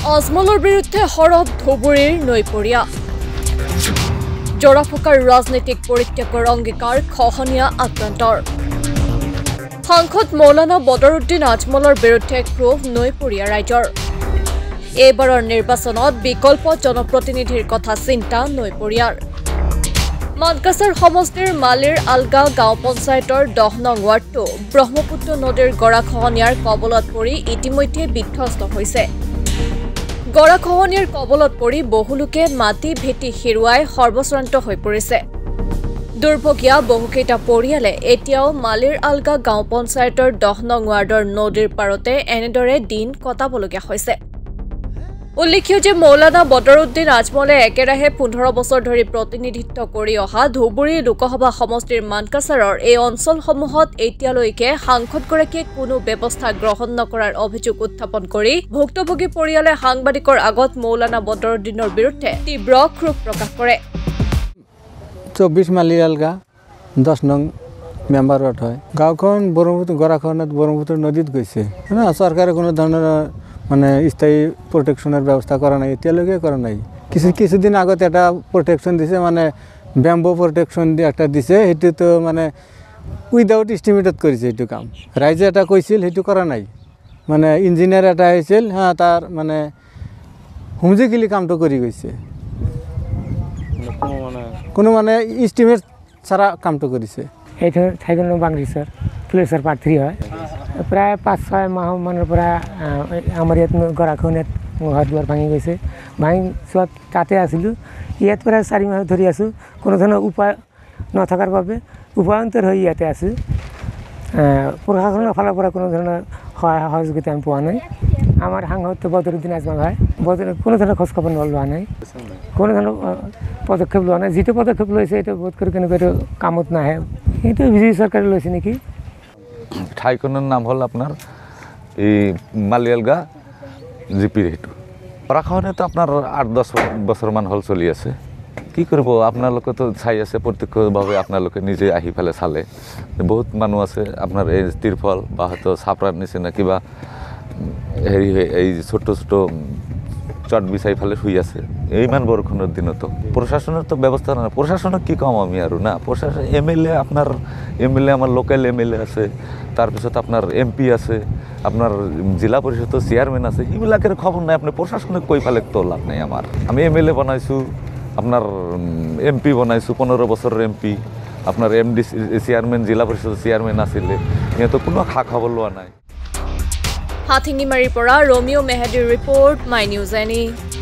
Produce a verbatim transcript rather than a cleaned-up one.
আজমলৰ বিৰুদ্ধে হৰফ ধুবুৰীৰ নৈপৰীয়া জৰাফুকাৰ ৰাজনৈতিক পৰিত্যাগৰ অংগীকাৰ খহনীয়া আক্ৰান্তৰ সাংসদ মৌলানা বদৰুদ্দিন আজমলৰ বিৰুদ্ধে ক্ষোভ নৈপৰীয়া ৰাইজৰ এইবাৰৰ নিৰ্বাচনত বিকল্প জনপ্ৰতিনিধিৰ কথা চিন্তা নৈপৰীয়াৰ মানকাছাৰ সমষ্টিৰ মালিৰ আলগা গাঁও পঞ্চায়তৰ দহ নং ৱাৰ্ডটো ব্ৰহ্মপুত্ৰ নদীৰ গৰাখহনীয়াৰ কবলত পৰি ইতিমধ্যে বিধ্বস্ত হৈছে গৰাখহনীয়াৰ কবলত পৰি বহুলোকে মাটি ভেটি হেৰুৱাই সৰ্বশ্ৰান্ত হৈ পৰিছে দুৰ্ভগীয়া বহুকেইটা পৰিয়ালে এতিয়াও মালিৰ আলগা গাঁও পঞ্চায়তৰ দহ নং ৱাৰ্ডৰ নদীৰ পাৰতে এনেদৰে দিন কটাবলগীয়া হৈছে উল্লেখ্য যে মৌলানা বদৰুদ্দিন আজমলে একেৰাহে পোন্ধৰ বছৰ ধৰি প্ৰতিনিধিত্ব কৰি অহা ধুবুৰী লোকসভা সমষ্টিৰ মানকাছাৰৰ এই অঞ্চলসমূহত এতিয়ালৈকে সাংসদগৰাকীয়ে কোনো ব্যৱস্থা গ্ৰহণ নকৰাৰ অভিযোগ উত্থাপন কৰি ভুক্তভোগী পৰিয়ালে সাংবাদিকৰ আগত মৌলানা বদৰুদ্দিনৰ বিৰুদ্ধে তীব্ৰ ক্ষোভ প্ৰকাশ কৰে চৌবিশ মালিৰ আলগা দহ নং মেম্বাৰত হয় গাঁওখন ব্ৰহ্মপুত্ৰ গৰাখহনীয়াত ব্ৰহ্মপুত্ৰ নদীত গৈছে চৰকাৰে কোনো ধৰণৰ মানে স্থায়ী প্ৰটেকশ্যনৰ ব্যৱস্থা কৰা নাই এতিয়ালৈকে কৰা নাই কিছু কিছুদিন আগত এটা প্ৰটেকশ্যন দিছে মানে বেম্বো প্ৰটেকশ্যন দি একটা দিছে সেইটোতো মানে উইদাউট এষ্টিমেটত কৰিছে এইটো কাম ৰাইজে এটা কৈছিল সেইটো কৰা নাই মানে ইঞ্জিনিয়াৰ এটা আহিছিল হ্যাঁ তাৰ মানে হুমজিকিলি কামটো কৰি গৈছে কোনো মানে এষ্টিমেট ছাড়া কামটো কৰিছে এইটো ঠাইখন বাংলাদেশৰ পুলিচৰ প্ৰাৰ্থী হয় প্ৰায় পাঁচ ছয় মাহ মানৰ পৰা আমাৰ ইয়াত গৰাখহনীয়াত ঘৰ দুৱাৰ ভাঙি গৈছে ভাঙি চোৱাত তাতে আছিলোঁ ইয়াত প্ৰায় চাৰি মাহ ধৰি আছোঁ কোনো ধৰণৰ উপায় নথকাৰ বাবে উপায়ন্তৰ হৈ ইয়াতে আছোঁ প্ৰশাসনৰ ফালৰ পৰা কোনো ধৰণৰ সহায় সহযোগিতা আমি পোৱা নাই আমাৰ সাংসদ বদৰুদ্দিন আজমল হয় বদৰ কোনো ধৰণৰ খোজখবৰ লোৱা নাই কোনো ধৰণৰ পদক্ষেপ লোৱা নাই যিটো পদক্ষেপ লৈছে এইটো বোধ কৰি কেনেকৈ এইটো কামত নাহে সেইটো বিজেপি চৰকাৰে লৈছে নেকি ঠাইখনৰ নাম হ'ল আপোনাৰ এই মালিয়ালগা জিপিৰ সেইটো গৰাখহনীয়াটো আপোনাৰ আঠ দহ বছৰমান হ'ল চলি আছে কি কৰিব আপোনালোকেতো চাই আছে প্ৰত্যক্ষভাৱে আপোনালোকে নিজে আহি পেলাই চালে বহুত মানুহ আছে আপোনাৰ এই তিৰফল বা হয়তো চাপৰাৰ নিচিনা কিবা হেৰি এই ছোট ছোট চট বিচাৰি ফালে শুই আছে ইমান বৰষুণৰ দিনতো প্ৰশাসনৰতো ব্যৱস্থা নাই প্ৰশাসনক কি কম আমি আৰু না প্ৰশাসন এম এল এ আপোনাৰ এম এল এ আমাৰ লোকেল এম এল এ আছে তাৰপিছত আপোনাৰ এম পি আছে আপোনাৰ জিলা পৰিষদৰ চেয়াৰমেন আছে সেইবিলাকৰ খবৰ নাই আপুনি প্ৰশাসনক কৈ ফালে তো লাভ নাই আমাৰ আমি এম এল এ বনাইছোঁ আপোনাৰ এম পি বনাইছোঁ পোন্ধৰ বছৰৰ এম পি আপোনাৰ এম ডি চেয়াৰমেন জিলা পৰিষদৰ চেয়াৰমেন আছিলে সিহঁতৰ কোনো খা খবৰ লোৱা নাই হাথিঙিমাৰীৰ পৰা ৰমিঅ' মেহেদিৰ ৰিপৰ্ট মাই নিউজ এনি